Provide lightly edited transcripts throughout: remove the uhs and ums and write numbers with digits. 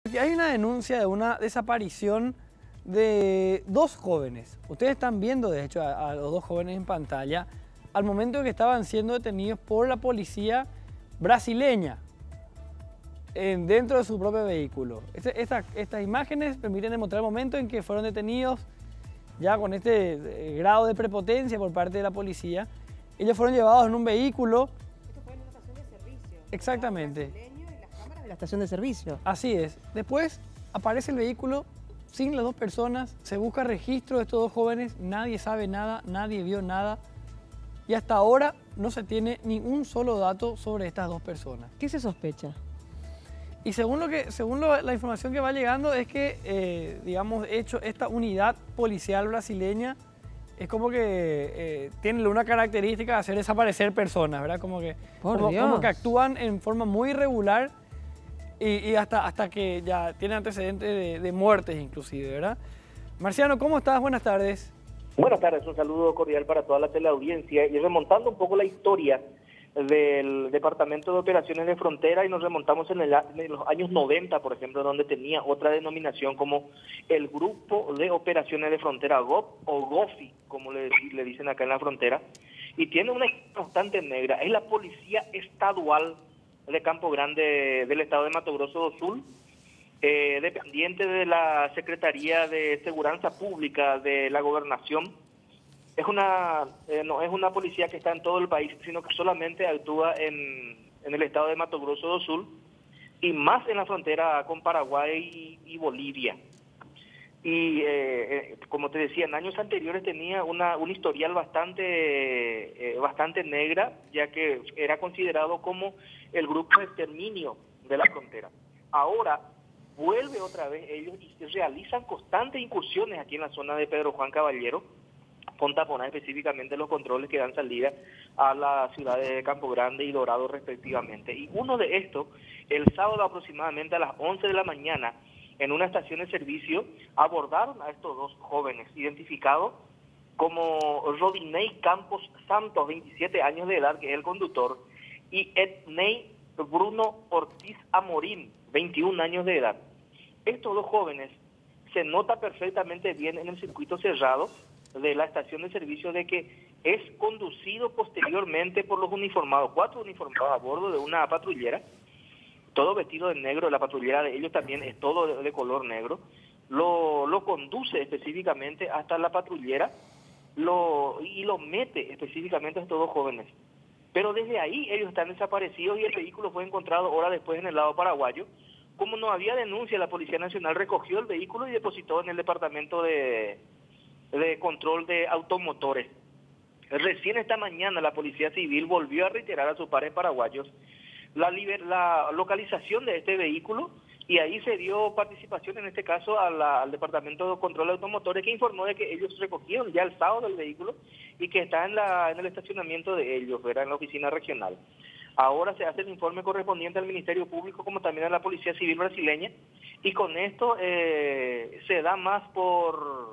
Hay una denuncia de una desaparición de dos jóvenes. Ustedes están viendo, de hecho, a los dos jóvenes en pantalla al momento de que estaban siendo detenidos por la policía brasileña dentro de su propio vehículo. Estas imágenes permiten demostrar el momento en que fueron detenidos ya con este grado de prepotencia por parte de la policía. Ellos fueron llevados en un vehículo. Esto fue en una estación de servicio. Exactamente. Brasileño y las cámaras de la estación de servicio. Así es. Después aparece el vehículo sin las dos personas, se busca registro de estos dos jóvenes, nadie sabe nada, nadie vio nada y hasta ahora no se tiene ni un solo dato sobre estas dos personas. ¿Qué se sospecha? Y según la información que va llegando es que, digamos, esta unidad policial brasileña es como que tiene una característica de hacer desaparecer personas, ¿verdad? Como que actúan en forma muy irregular y hasta que ya tienen antecedentes de muertes inclusive, ¿verdad? Marciano, ¿cómo estás? Buenas tardes. Buenas tardes, un saludo cordial para toda la teleaudiencia y remontando un poco la historia del Departamento de Operaciones de Frontera y nos remontamos en los años 90, por ejemplo, donde tenía otra denominación como el Grupo de Operaciones de Frontera GOP o GOFI, como le dicen acá en la frontera, y tiene una constante negra, es la Policía Estadual de Campo Grande del estado de Mato Grosso do Sul, dependiente de la Secretaría de Seguridad Pública de la Gobernación. No es una policía que está en todo el país, sino que solamente actúa en el estado de Mato Grosso do Sul y más en la frontera con Paraguay y Bolivia. Y como te decía, en años anteriores tenía un historial bastante negra, ya que era considerado como el grupo de exterminio de la frontera. Ahora vuelve otra vez ellos y realizan constantes incursiones aquí en la zona de Pedro Juan Caballero, con taponar específicamente los controles que dan salida a las ciudades de Campo Grande y Dorado respectivamente. Y uno de estos, el sábado aproximadamente a las 11 de la mañana, en una estación de servicio, abordaron a estos dos jóvenes, identificados como Rodinei Campos Santos, 27 años de edad, que es el conductor, y Ednei Bruno Ortiz Amorín, 21 años de edad. Estos dos jóvenes se nota perfectamente bien en el circuito cerrado de la estación de servicio de que es conducido posteriormente por los uniformados, 4 uniformados a bordo de una patrullera, todo vestido de negro. La patrullera de ellos también es todo de color negro. Lo conduce específicamente hasta la patrullera y lo mete específicamente a estos dos jóvenes. Pero desde ahí ellos están desaparecidos y el vehículo fue encontrado horas después en el lado paraguayo. Como no había denuncia, la Policía Nacional recogió el vehículo y depositó en el Departamento de Control de Automotores. Recién esta mañana la Policía Civil volvió a reiterar a sus pares paraguayos la localización de este vehículo y ahí se dio participación en este caso al Departamento de Control de Automotores, que informó de que ellos recogieron ya el sábado del vehículo y que está en el estacionamiento de ellos, ¿verdad? En la oficina regional. Ahora se hace el informe correspondiente al Ministerio Público como también a la Policía Civil brasileña y con esto se da más por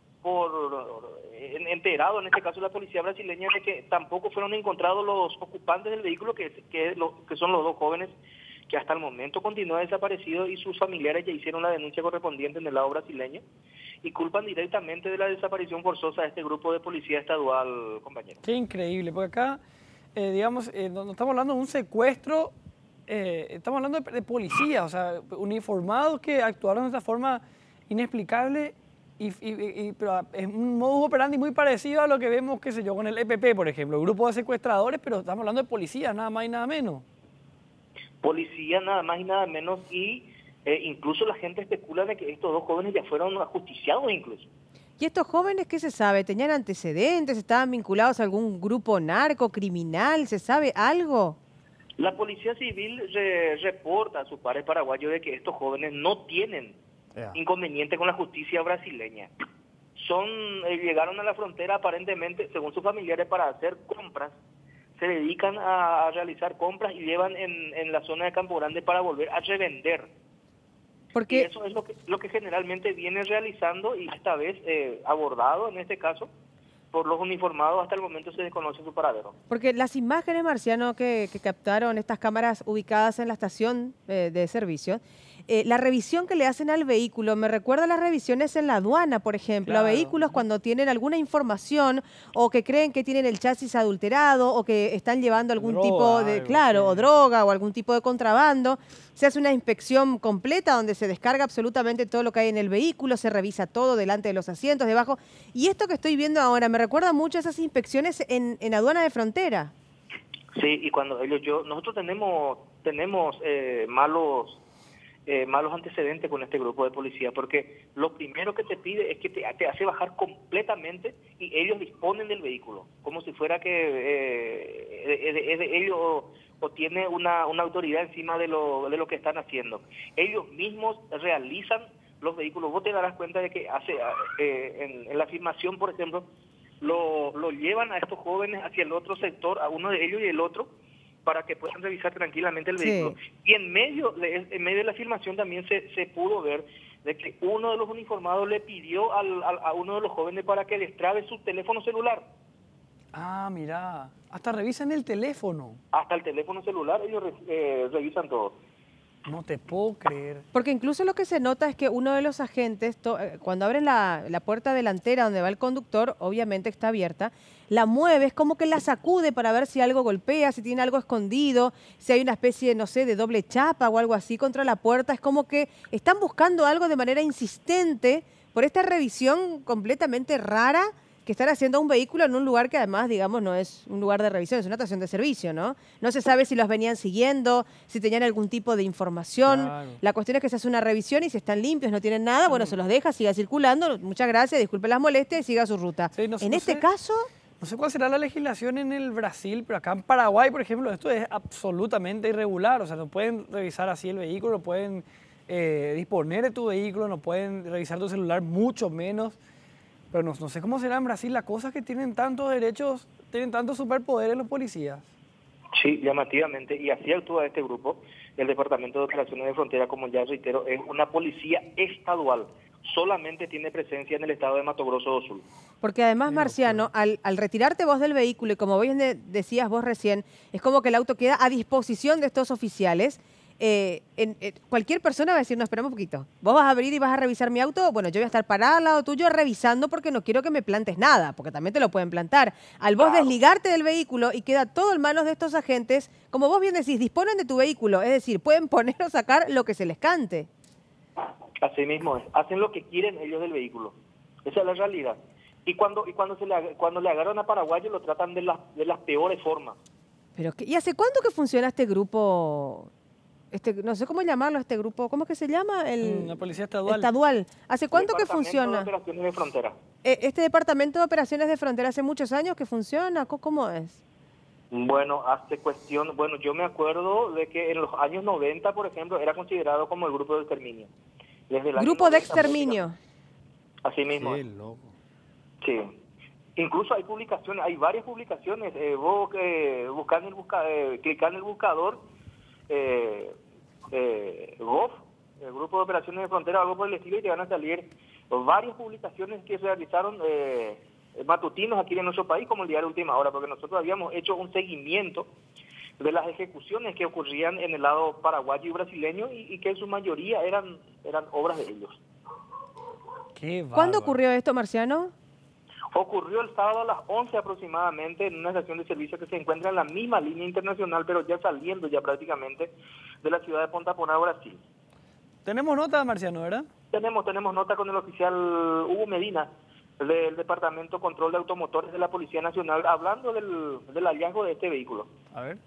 enterado, en este caso la policía brasileña, de que tampoco fueron encontrados los ocupantes del vehículo, que son los dos jóvenes que hasta el momento continúan desaparecidos y sus familiares ya hicieron la denuncia correspondiente en el lado brasileño y culpan directamente de la desaparición forzosa de este grupo de policía estadual, compañero. Qué increíble, porque acá, digamos, no estamos hablando de un secuestro, estamos hablando de policías, o sea, uniformados que actuaron de esta forma inexplicable. Pero es un modus operandi muy parecido a lo que vemos, qué sé yo, con el EPP, por ejemplo, el grupo de secuestradores, pero estamos hablando de policías, nada más y nada menos. Policía, nada más y nada menos, y incluso la gente especula de que estos dos jóvenes ya fueron ajusticiados incluso. ¿Y estos jóvenes qué se sabe? ¿Tenían antecedentes? ¿Estaban vinculados a algún grupo narco, criminal? ¿Se sabe algo? La Policía Civil reporta a sus pares paraguayos de que estos jóvenes no tienen inconveniente con la justicia brasileña. Llegaron a la frontera aparentemente, según sus familiares, para hacer compras. Se dedican a realizar compras y llevan en la zona de Campo Grande para volver a revender. Porque y eso es lo que generalmente viene realizando y esta vez abordado en este caso por los uniformados. Hasta el momento se desconoce su paradero. Porque las imágenes, Marciano, que captaron estas cámaras ubicadas en la estación de servicio, la revisión que le hacen al vehículo me recuerda a las revisiones en la aduana, por ejemplo, Claro. a vehículos cuando tienen alguna información o que creen que tienen el chasis adulterado o que están llevando algún Droga, tipo de, algo, claro, sí. o droga o algún tipo de contrabando. Se hace una inspección completa donde se descarga absolutamente todo lo que hay en el vehículo, se revisa todo delante de los asientos, debajo. Y esto que estoy viendo ahora me recuerda mucho a esas inspecciones en aduana de frontera. Sí, y cuando nosotros tenemos malos antecedentes con este grupo de policía, porque lo primero que te pide es que te hace bajar completamente y ellos disponen del vehículo, como si fuera que es de ellos o tiene una autoridad encima de lo que están haciendo. Ellos mismos realizan los vehículos. Vos te darás cuenta de que en la filmación, por ejemplo, lo llevan a estos jóvenes hacia el otro sector, a uno de ellos y el otro, para que puedan revisar tranquilamente el vehículo. Sí. Y en medio de la filmación también se pudo ver de que uno de los uniformados le pidió a uno de los jóvenes para que destrabe su teléfono celular. Ah, mira, hasta revisan el teléfono. Hasta el teléfono celular ellos revisan todo. No te puedo creer. Porque incluso lo que se nota es que uno de los agentes, cuando abren la puerta delantera donde va el conductor, obviamente está abierta, la mueve, es como que la sacude para ver si algo golpea, si tiene algo escondido, si hay una especie, no sé, de doble chapa o algo así contra la puerta. Es como que están buscando algo de manera insistente por esta revisión completamente rara que están haciendo a un vehículo en un lugar que además, digamos, no es un lugar de revisión, es una estación de servicio, ¿no? No se sabe si los venían siguiendo, si tenían algún tipo de información. Claro. La cuestión es que se hace una revisión y si están limpios, no tienen nada, bueno, se los deja, siga circulando, muchas gracias, disculpe las molestias y siga su ruta. Sí, En este caso, No sé cuál será la legislación en el Brasil, pero acá en Paraguay, por ejemplo, esto es absolutamente irregular. O sea, no pueden revisar así el vehículo, no pueden disponer de tu vehículo, no pueden revisar tu celular, mucho menos. Pero no sé cómo será en Brasil las cosas que tienen tantos derechos, tienen tantos superpoderes los policías. Sí, llamativamente. Y así actúa este grupo. El Departamento de Operaciones de Frontera, como ya reitero, es una policía estadual. Solamente tiene presencia en el estado de Mato Grosso do Sul. porque además, Marciano, al retirarte vos del vehículo y como bien decías vos recién, es como que el auto queda a disposición de estos oficiales. Cualquier persona va a decir, no, esperamos un poquito. Vos vas a abrir y vas a revisar mi auto, bueno, yo voy a estar parada al lado tuyo revisando porque no quiero que me plantes nada, porque también te lo pueden plantar. Al vos desligarte del vehículo y queda todo en manos de estos agentes, como vos bien decís, disponen de tu vehículo, es decir, pueden poner o sacar lo que se les cante. Así mismo es. Hacen lo que quieren ellos del vehículo. Esa es la realidad. Y cuando le agarran a paraguayos lo tratan de las peores formas. Pero ¿y hace cuánto que funciona este grupo? No sé cómo llamarlo, este grupo, ¿cómo es que se llama? La policía estadual. Estadual. ¿Hace cuánto que funciona? Departamento de Operaciones de Frontera. Este Departamento de Operaciones de Frontera hace muchos años que funciona, ¿cómo es? Bueno, yo me acuerdo de que en los años 90, por ejemplo, era considerado como el grupo de exterminio. Desde el año Grupo de 90, exterminio. Así mismo. Qué loco. Sí. Incluso hay publicaciones, hay varias publicaciones. Vos clicás en el buscador GOF, el Grupo de Operaciones de Frontera, algo por el estilo, y te van a salir varias publicaciones que se realizaron matutinos aquí en nuestro país, como el Diario Última Hora, porque nosotros habíamos hecho un seguimiento de las ejecuciones que ocurrían en el lado paraguayo y brasileño y que en su mayoría eran obras de ellos. Qué ¿Cuándo bárbaro. ocurrió esto, Marciano? Ocurrió el sábado a las 11 aproximadamente en una estación de servicio que se encuentra en la misma línea internacional, pero ya saliendo ya prácticamente de la ciudad de Ponta Porã, Brasil. Tenemos nota, Marciano, ¿verdad? Tenemos nota con el oficial Hugo Medina del Departamento de Control de Automotores de la Policía Nacional, hablando del hallazgo de este vehículo. A ver.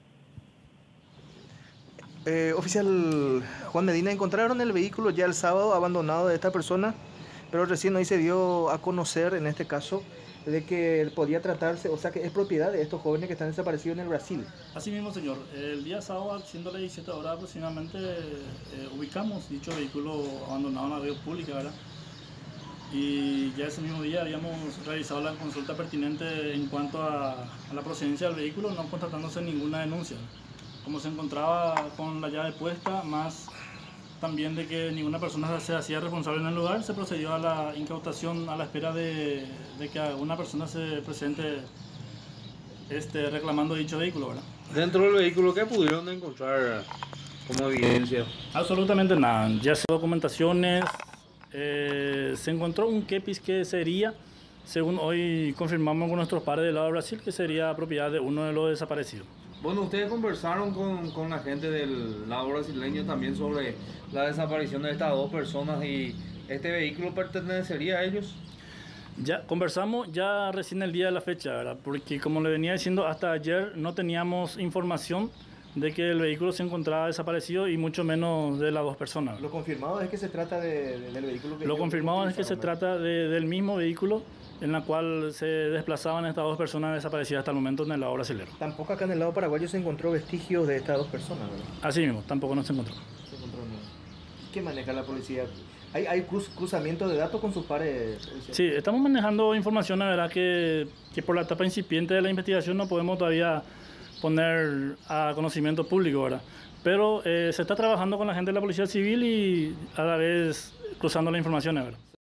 Oficial Juan Medina, encontraron el vehículo ya el sábado abandonado de esta persona, pero recién hoy se dio a conocer, en este caso, de que podía tratarse, o sea que es propiedad de estos jóvenes que están desaparecidos en el Brasil. Así mismo, señor. El día sábado, siendo las 17 horas aproximadamente, ubicamos dicho vehículo abandonado en la vía pública, ¿verdad? Y ya ese mismo día habíamos realizado la consulta pertinente en cuanto a la procedencia del vehículo, no constatándose ninguna denuncia. Como se encontraba con la llave puesta, más también de que ninguna persona se hacía responsable en el lugar, se procedió a la incautación a la espera de que alguna persona se presente reclamando dicho vehículo, ¿verdad? Dentro del vehículo, ¿qué pudieron encontrar? como evidencia? Absolutamente nada, ya se documentaciones, se encontró un kepis que sería, según hoy confirmamos con nuestros pares del lado de Brasil, que sería propiedad de uno de los desaparecidos. Bueno, ustedes conversaron con la gente del lado brasileño también sobre la desaparición de estas dos personas y este vehículo pertenecería a ellos. Ya conversamos ya recién el día de la fecha, ¿verdad? Porque como le venía diciendo, hasta ayer no teníamos información de que el vehículo se encontraba desaparecido y mucho menos de las dos personas. Lo confirmado es que se trata del vehículo que... Lo confirmado es que se utilizaron, trata del mismo vehículo en la cual se desplazaban estas dos personas desaparecidas hasta el momento en el lado brasilero. Tampoco acá en el lado paraguayo se encontró vestigios de estas dos personas, ¿verdad? Así mismo, tampoco no se encontró. Se encontró nada. ¿Qué maneja la policía? ¿Hay cruzamiento de datos con sus pares policiales? Sí, estamos manejando información, la verdad que por la etapa incipiente de la investigación no podemos todavía poner a conocimiento público, ¿verdad? Pero se está trabajando con la gente de la Policía Civil y a la vez cruzando la información, ¿verdad?